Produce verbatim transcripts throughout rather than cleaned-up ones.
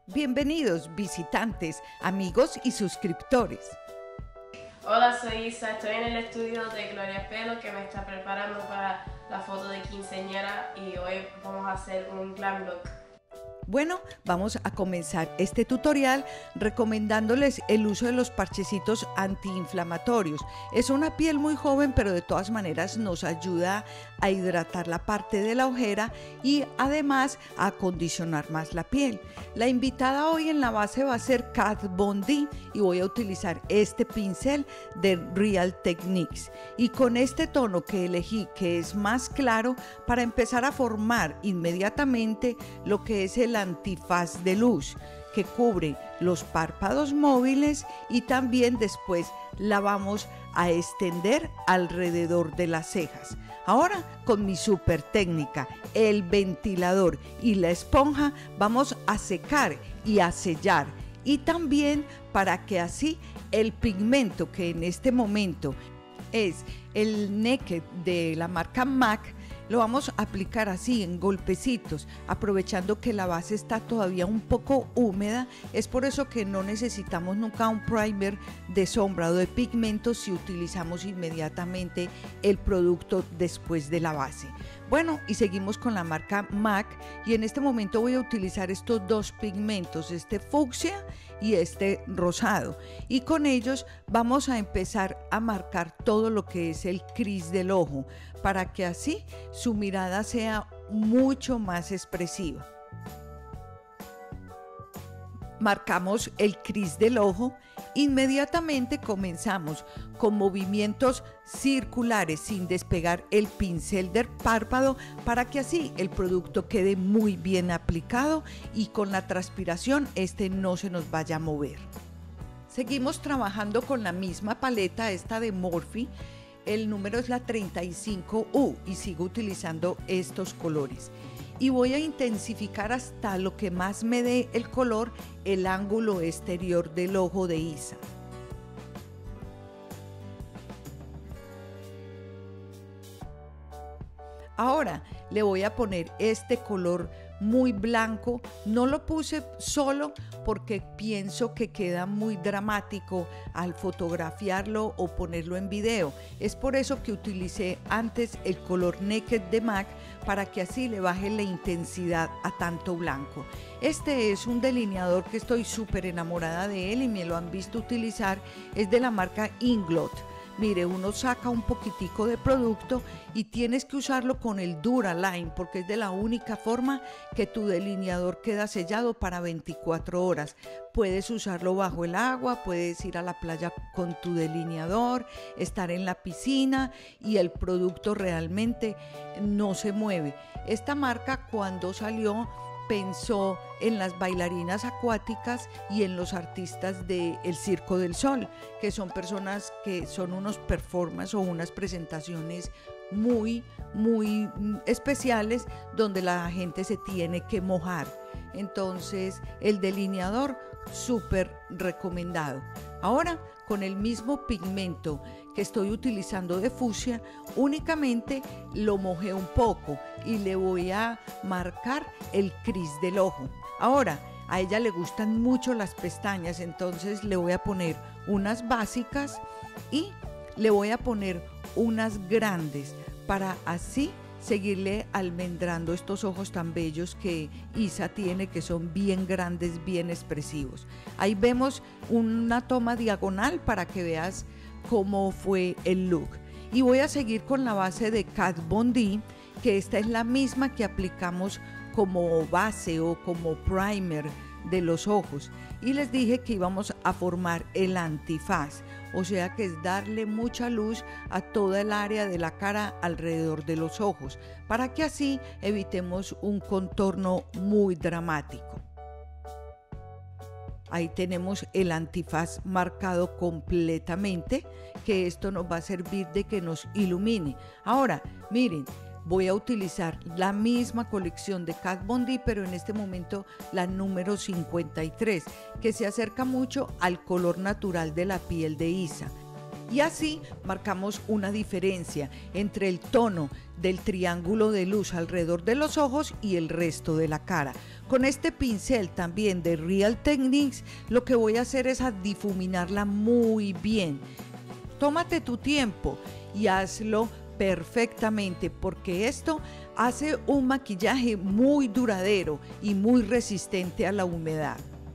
Bienvenidos visitantes, amigos y suscriptores. Hola, soy Isa, estoy en el estudio de Gloria Pelo que me está preparando para la foto de quinceañera y hoy vamos a hacer un glam look. Bueno, vamos a comenzar este tutorial recomendándoles el uso de los parchecitos antiinflamatorios. Es una piel muy joven, pero de todas maneras nos ayuda a hidratar la parte de la ojera y además a acondicionar más la piel. La invitada hoy en la base va a ser Kat Von D y voy a utilizar este pincel de Real Techniques y con este tono que elegí, que es más claro, para empezar a formar inmediatamente lo que es el antifaz de luz que cubre los párpados móviles y también después la vamos a extender alrededor de las cejas. Ahora con mi super técnica, el ventilador y la esponja vamos a secar y a sellar y también para que así el pigmento que en este momento es el Naked de la marca MAC lo vamos a aplicar así en golpecitos, aprovechando que la base está todavía un poco húmeda. Es por eso que no necesitamos nunca un primer de sombra o de pigmento si utilizamos inmediatamente el producto después de la base. Bueno, y seguimos con la marca MAC y en este momento voy a utilizar estos dos pigmentos, este fucsia y este rosado, y con ellos vamos a empezar a marcar todo lo que es el cris del ojo para que así su mirada sea mucho más expresiva. Marcamos el cris del ojo, inmediatamente comenzamos con movimientos circulares sin despegar el pincel del párpado para que así el producto quede muy bien aplicado y con la transpiración este no se nos vaya a mover. Seguimos trabajando con la misma paleta, esta de Morphe. El número es la treinta y cinco U y sigo utilizando estos colores. Y voy a intensificar hasta lo que más me dé el color el ángulo exterior del ojo de Isa. Ahora le voy a poner este color muy blanco. No lo puse solo porque pienso que queda muy dramático al fotografiarlo o ponerlo en video. Es por eso que utilicé antes el color Naked de MAC para que así le baje la intensidad a tanto blanco. Este es un delineador que estoy súper enamorada de él y me lo han visto utilizar. Es de la marca Inglot. Mire, uno saca un poquitico de producto y tienes que usarlo con el Duraline porque es de la única forma que tu delineador queda sellado para veinticuatro horas. Puedes usarlo bajo el agua, puedes ir a la playa con tu delineador, estar en la piscina y el producto realmente no se mueve. Esta marca cuando salió pensó en las bailarinas acuáticas y en los artistas del Circo del Sol, que son personas que son unos performances o unas presentaciones muy, muy especiales donde la gente se tiene que mojar. Entonces, el delineador súper recomendado. Ahora, con el mismo pigmento que estoy utilizando de fucsia, únicamente lo mojé un poco y le voy a marcar el cris del ojo. Ahora, a ella le gustan mucho las pestañas, entonces le voy a poner unas básicas y le voy a poner unas grandes para así seguirle almendrando estos ojos tan bellos que Isa tiene, que son bien grandes, bien expresivos. Ahí vemos una toma diagonal para que veas cómo fue el look. Y voy a seguir con la base de Kat Von D, que esta es la misma que aplicamos como base o como primer de los ojos. Y les dije que íbamos a formar el antifaz, o sea que es darle mucha luz a toda el área de la cara alrededor de los ojos, para que así evitemos un contorno muy dramático. Ahí tenemos el antifaz marcado completamente, que esto nos va a servir de que nos ilumine. Ahora, miren, voy a utilizar la misma colección de Kat Von D, pero en este momento la número cincuenta y tres, que se acerca mucho al color natural de la piel de Isa. Y así marcamos una diferencia entre el tono del triángulo de luz alrededor de los ojos y el resto de la cara. Con este pincel también de Real Techniques, lo que voy a hacer es a difuminarla muy bien. Tómate tu tiempo y hazlo perfectamente, porque esto hace un maquillaje muy duradero y muy resistente a la humedad.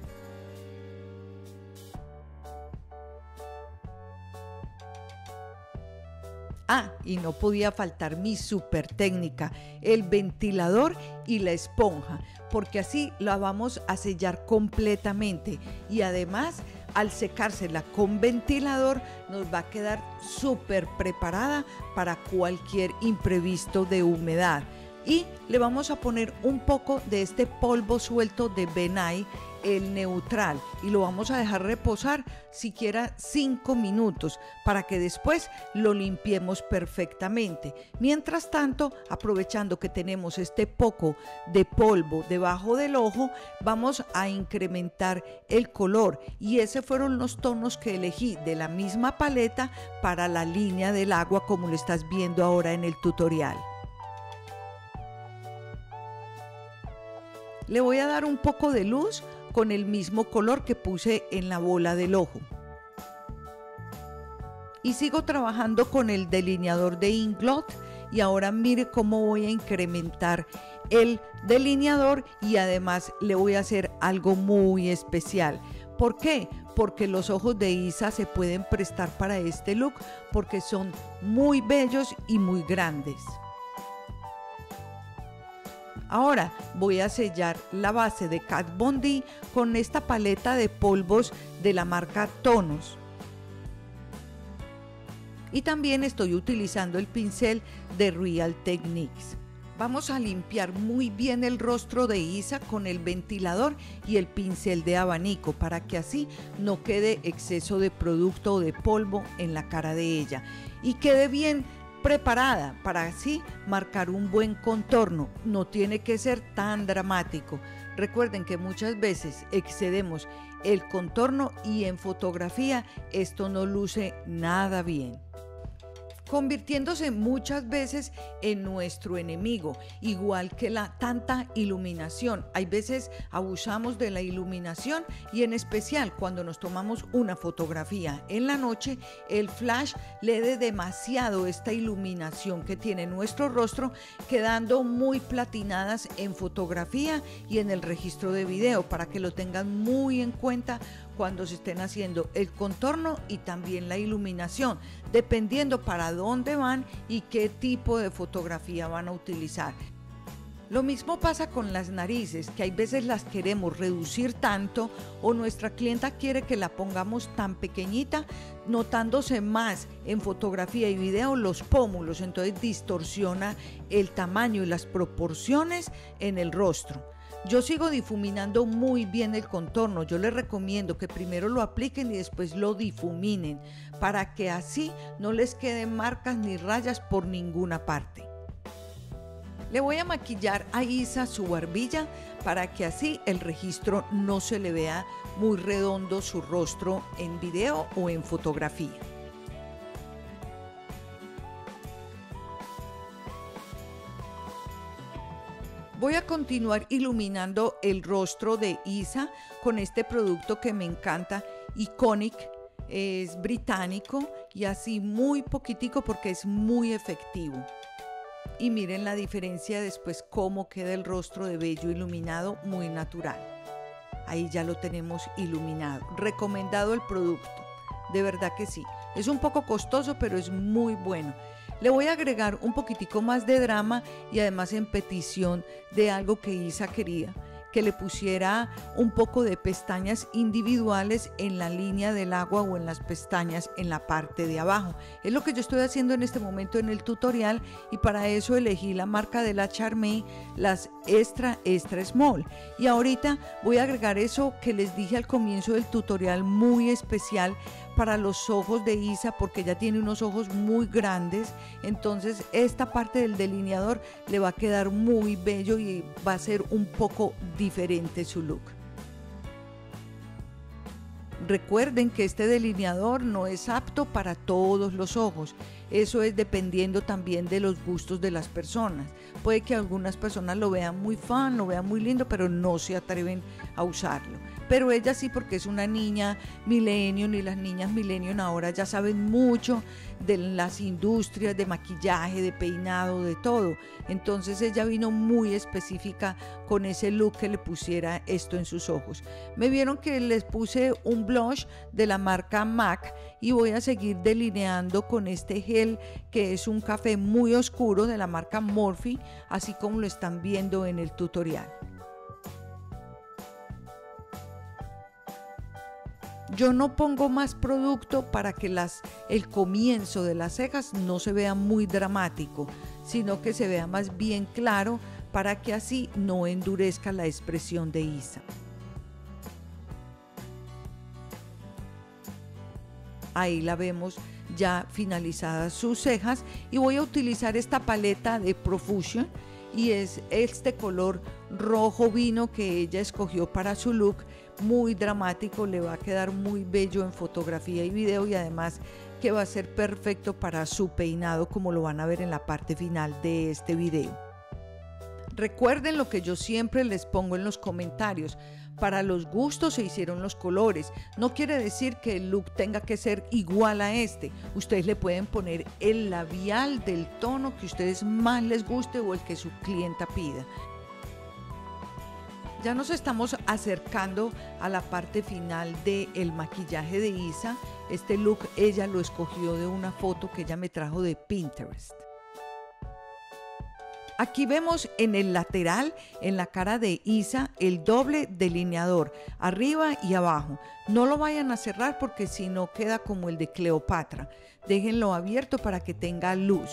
Ah, y no podía faltar mi super técnica, el ventilador y la esponja, porque así la vamos a sellar completamente y además al secársela con ventilador nos va a quedar súper preparada para cualquier imprevisto de humedad. Y le vamos a poner un poco de este polvo suelto de Ben Nye, el neutral, y lo vamos a dejar reposar siquiera cinco minutos para que después lo limpiemos perfectamente. Mientras tanto, aprovechando que tenemos este poco de polvo debajo del ojo, vamos a incrementar el color, y esos fueron los tonos que elegí de la misma paleta para la línea del agua, como lo estás viendo ahora en el tutorial. Le voy a dar un poco de luz con el mismo color que puse en la bola del ojo. Y sigo trabajando con el delineador de Inglot, y ahora mire cómo voy a incrementar el delineador y además le voy a hacer algo muy especial. ¿Por qué? Porque los ojos de Isa se pueden prestar para este look porque son muy bellos y muy grandes. Ahora voy a sellar la base de Kat Von D con esta paleta de polvos de la marca Tonos. Y también estoy utilizando el pincel de Real Techniques. Vamos a limpiar muy bien el rostro de Isa con el ventilador y el pincel de abanico para que así no quede exceso de producto o de polvo en la cara de ella y quede bien preparada para así marcar un buen contorno. No tiene que ser tan dramático. Recuerden que muchas veces excedemos el contorno y en fotografía esto no luce nada bien, convirtiéndose muchas veces en nuestro enemigo, igual que la tanta iluminación. Hay veces abusamos de la iluminación y en especial cuando nos tomamos una fotografía en la noche, el flash le dé demasiado esta iluminación que tiene nuestro rostro, quedando muy platinadas en fotografía y en el registro de video, para que lo tengan muy en cuenta cuando se estén haciendo el contorno y también la iluminación, dependiendo para dónde van y qué tipo de fotografía van a utilizar. Lo mismo pasa con las narices, que hay veces las queremos reducir tanto o nuestra clienta quiere que la pongamos tan pequeñita, notándose más en fotografía y video los pómulos, entonces distorsiona el tamaño y las proporciones en el rostro. Yo sigo difuminando muy bien el contorno. Yo les recomiendo que primero lo apliquen y después lo difuminen para que así no les queden marcas ni rayas por ninguna parte. Le voy a maquillar a Isa su barbilla para que así el registro no se le vea muy redondo su rostro en video o en fotografía. Voy a continuar iluminando el rostro de Isa con este producto que me encanta, Iconic, es británico y así muy poquitico porque es muy efectivo. Y miren la diferencia después, cómo queda el rostro de bello iluminado, muy natural. Ahí ya lo tenemos iluminado. Recomendado el producto, de verdad que sí. Es un poco costoso, pero es muy bueno. Le voy a agregar un poquitico más de drama y además en petición de algo que Isa quería, que le pusiera un poco de pestañas individuales en la línea del agua o en las pestañas en la parte de abajo. Es lo que yo estoy haciendo en este momento en el tutorial y para eso elegí la marca de la Charmé, las Extra Extra Small. Y ahorita voy a agregar eso que les dije al comienzo del tutorial, muy especial para los ojos de Isa porque ella tiene unos ojos muy grandes, entonces esta parte del delineador le va a quedar muy bello y va a ser un poco diferente su look. Recuerden que este delineador no es apto para todos los ojos. Eso es dependiendo también de los gustos de las personas. Puede que algunas personas lo vean muy fan, lo vean muy lindo, pero no se atreven a usarlo. Pero ella sí, porque es una niña millennial, y las niñas millennial ahora ya saben mucho de las industrias de maquillaje, de peinado, de todo. Entonces ella vino muy específica con ese look que le pusiera esto en sus ojos. Me vieron que les puse un blush de la marca MAC y voy a seguir delineando con este gel que es un café muy oscuro de la marca Morphe, así como lo están viendo en el tutorial. Yo no pongo más producto para que las, el comienzo de las cejas no se vea muy dramático, sino que se vea más bien claro para que así no endurezca la expresión de Isa. Ahí la vemos ya finalizadas sus cejas y voy a utilizar esta paleta de Profusion y es este color rojo vino que ella escogió para su look, muy dramático, le va a quedar muy bello en fotografía y video y además que va a ser perfecto para su peinado, como lo van a ver en la parte final de este video. Recuerden lo que yo siempre les pongo en los comentarios: para los gustos se hicieron los colores. No quiere decir que el look tenga que ser igual a este. Ustedes le pueden poner el labial del tono que a ustedes más les guste o el que su clienta pida. Ya nos estamos acercando a la parte final del maquillaje de Isa. Este look ella lo escogió de una foto que ella me trajo de Pinterest. Aquí vemos en el lateral, en la cara de Isa, el doble delineador, arriba y abajo. No lo vayan a cerrar porque si no queda como el de Cleopatra. Déjenlo abierto para que tenga luz.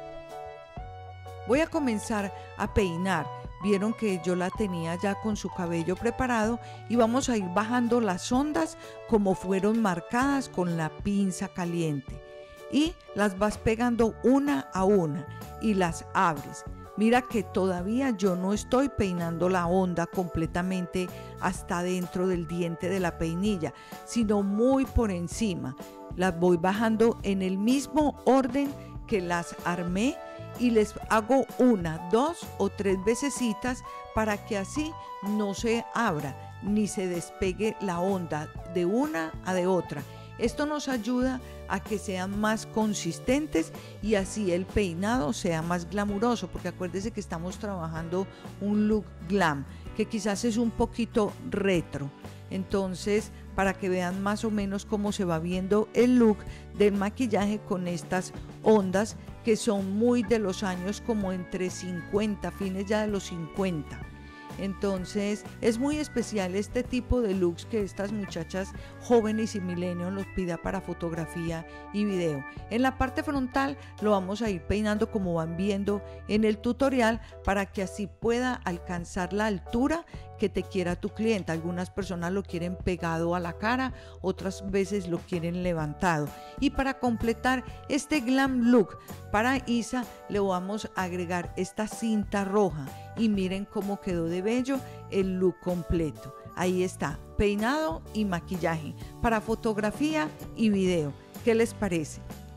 Voy a comenzar a peinar. Vieron que yo la tenía ya con su cabello preparado y vamos a ir bajando las ondas como fueron marcadas con la pinza caliente. Y las vas pegando una a una y las abres. Mira que todavía yo no estoy peinando la onda completamente hasta dentro del diente de la peinilla, sino muy por encima. Las voy bajando en el mismo orden que las armé y les hago una, dos o tres vecesitas para que así no se abra ni se despegue la onda de una a de otra. Esto nos ayuda a que sean más consistentes y así el peinado sea más glamuroso, porque acuérdense que estamos trabajando un look glam, que quizás es un poquito retro. Entonces, para que vean más o menos cómo se va viendo el look del maquillaje con estas ondas que son muy de los años como entre cincuenta, fines ya de los cincuenta. Entonces es muy especial este tipo de looks que estas muchachas jóvenes y millennials los pida para fotografía y video. En la parte frontal lo vamos a ir peinando como van viendo en el tutorial para que así pueda alcanzar la altura que te quiera tu cliente. Algunas personas lo quieren pegado a la cara, otras veces lo quieren levantado. Y para completar este glam look para Isa le vamos a agregar esta cinta roja y miren cómo quedó de bello el look completo. Ahí está, peinado y maquillaje para fotografía y video. ¿Qué les parece?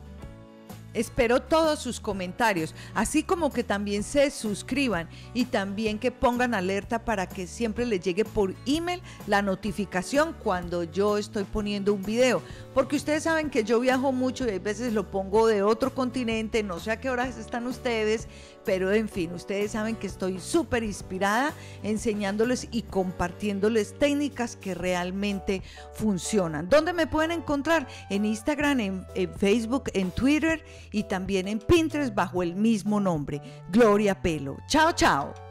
Espero todos sus comentarios, así como que también se suscriban y también que pongan alerta para que siempre les llegue por email la notificación cuando yo estoy poniendo un video, porque ustedes saben que yo viajo mucho y a veces lo pongo de otro continente, no sé a qué horas están ustedes, pero en fin, ustedes saben que estoy súper inspirada enseñándoles y compartiéndoles técnicas que realmente funcionan. ¿Dónde me pueden encontrar? En Instagram, en, en Facebook, en Twitter y también en Pinterest bajo el mismo nombre, Gloria Pelo. Chao, chao.